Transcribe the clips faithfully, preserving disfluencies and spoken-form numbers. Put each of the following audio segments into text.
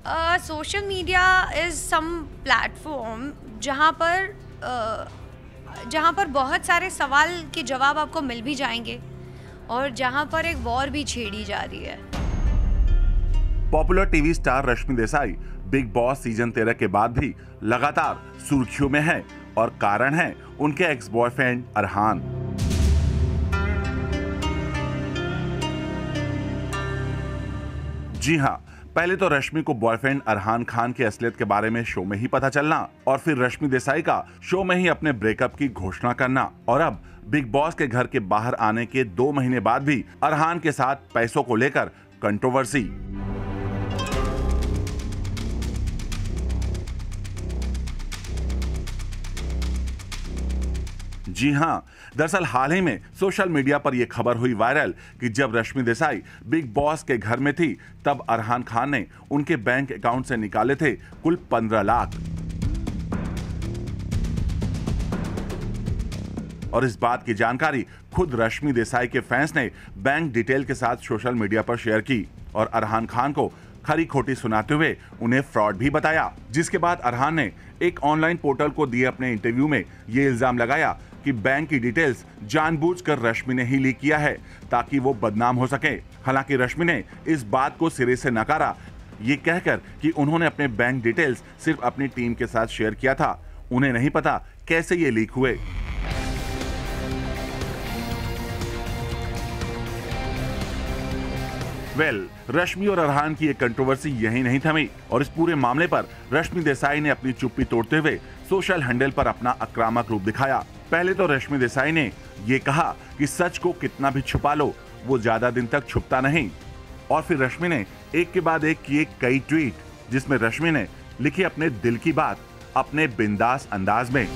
Social media is some platform जहाँ पर uh, जहाँ पर बहुत सारे सवाल के जवाब आपको मिल भी जाएंगे और जहाँ पर एक वॉर भी छेड़ी जा रही है। Popular TV star Rashmi Desai Bigg Boss season तेरह के बाद भी लगातार सुर्खियों में है और कारण है उनके एक्स बॉयफ्रेंड अरहान। जी हाँ, पहले तो रश्मि को बॉयफ्रेंड अरहान खान की असलियत के बारे में शो में ही पता चलना और फिर रश्मि देसाई का शो में ही अपने ब्रेकअप की घोषणा करना और अब बिग बॉस के घर के बाहर आने के दो महीने बाद भी अरहान के साथ पैसों को लेकर कंट्रोवर्सी। जी हाँ, दरअसल हाल ही में सोशल मीडिया पर यह खबर हुई वायरल कि जब रश्मि देसाई बिग बॉस के घर में थी तब अरहान खान ने उनके बैंक अकाउंट से निकाले थे कुल पंद्रह लाख। और इस बात की जानकारी खुद रश्मि देसाई के फैंस ने बैंक डिटेल के साथ सोशल मीडिया पर शेयर की और अरहान खान को खरी खोटी सुनाते हुए उन्हें फ्रॉड भी बताया, जिसके बाद अरहान ने एक ऑनलाइन पोर्टल को दिए अपने इंटरव्यू में ये इल्जाम लगाया कि बैंक की डिटेल्स जानबूझकर रश्मि ने ही लीक किया है ताकि वो बदनाम हो सके। हालांकि रश्मि ने इस बात को सिरे से नकारा, ये कहकर कि उन्होंने अपने बैंक डिटेल्स सिर्फ अपनी टीम के साथ शेयर किया था, उन्हें नहीं पता कैसे ये लीक हुए। वेल well, रश्मि और अरहान की ये कंट्रोवर्सी यही नहीं थमी और इस पूरे मामले पर रश्मि देसाई ने अपनी चुप्पी तोड़ते हुए सोशल हैंडल पर अपना आक्रामक रूप दिखाया। पहले तो रश्मि देसाई ने ये कहा कि सच को कितना भी छुपा लो वो ज्यादा दिन तक छुपता नहीं और फिर रश्मि ने एक के बाद एक किए कई ट्वीट जिसमें रश्मि ने लिखी अपने दिल की बात अपने बिंदास अंदाज में।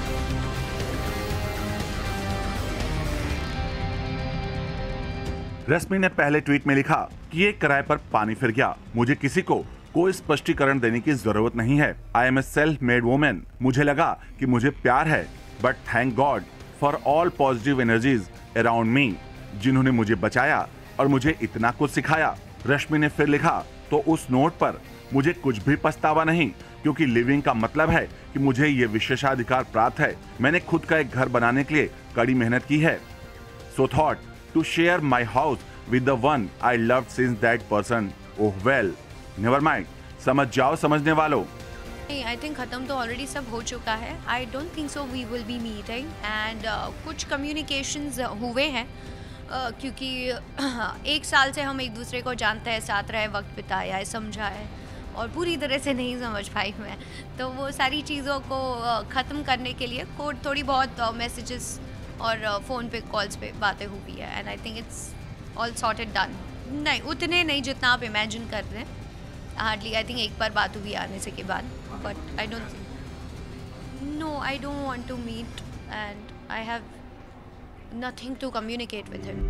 रश्मि ने पहले ट्वीट में लिखा कि ये किराए पर पानी फिर गया, मुझे किसी को कोई स्पष्टीकरण देने की जरूरत नहीं है। I am a self made women. मुझे लगा कि मुझे प्यार है but thank God for all positive energies around me जिन्होंने मुझे बचाया और मुझे इतना कुछ सिखाया। रश्मि ने फिर लिखा तो उस नोट पर मुझे कुछ भी पछतावा नहीं क्योंकि लिविंग का मतलब है कि मुझे ये विशेषाधिकार प्राप्त है। मैंने खुद का एक घर बनाने के लिए कड़ी मेहनत की है। So thought to share my house with the one I loved since that person. Oh well, never mind. समझ जाओ समझने वालों। I think खत्म तो ऑलरेडी सब हो चुका है। I don't think so we will be meeting and uh, कुछ communications हुए हैं uh, क्योंकि एक साल से हम एक दूसरे को जानते हैं, साथ रहे, वक्त बिताया है, समझा है और पूरी तरह से नहीं समझ पाई मैं, तो वो सारी चीज़ों को uh, ख़त्म करने के लिए कोड थोड़ी बहुत मैसेजेस uh, और फ़ोन पे कॉल्स पे बातें हुई है and I think it's all sorted done. नहीं उतने नहीं जितना आप इमेजिन कर रहे हैं, हार्डली आई थिंक एक बार बात हुई आने से के बाद, but I don't know I don't want to meet and I have nothing to communicate with him.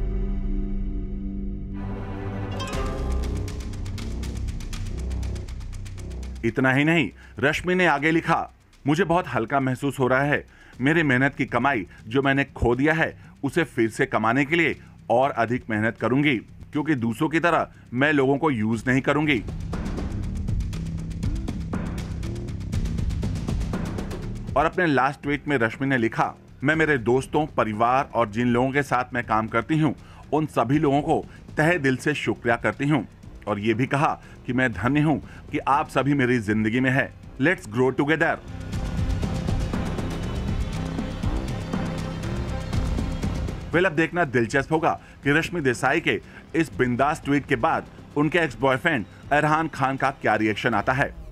इतना ही नहीं, रश्मि ने आगे लिखा, मुझे बहुत हल्का महसूस हो रहा है। मेरे मेहनत की कमाई जो मैंने खो दिया है उसे फिर से कमाने के लिए और अधिक मेहनत करूंगी क्योंकि दूसरों की तरह मैं लोगों को यूज नहीं करूंगी। और अपने लास्ट ट्वीट में रश्मि ने लिखा, मैं मेरे दोस्तों, परिवार और जिन लोगों के साथ मैं काम करती हूं उन सभी लोगों को तहे दिल से शुक्रिया करती हूं और ये भी कहा कि मैं धन्य हूं कि आप सभी मेरी जिंदगी में है। Let's grow together. वेल अब देखना दिलचस्प होगा कि रश्मि देसाई के इस बिंदास ट्वीट के बाद उनके एक्स बॉयफ्रेंड अरहान खान का क्या रिएक्शन आता है।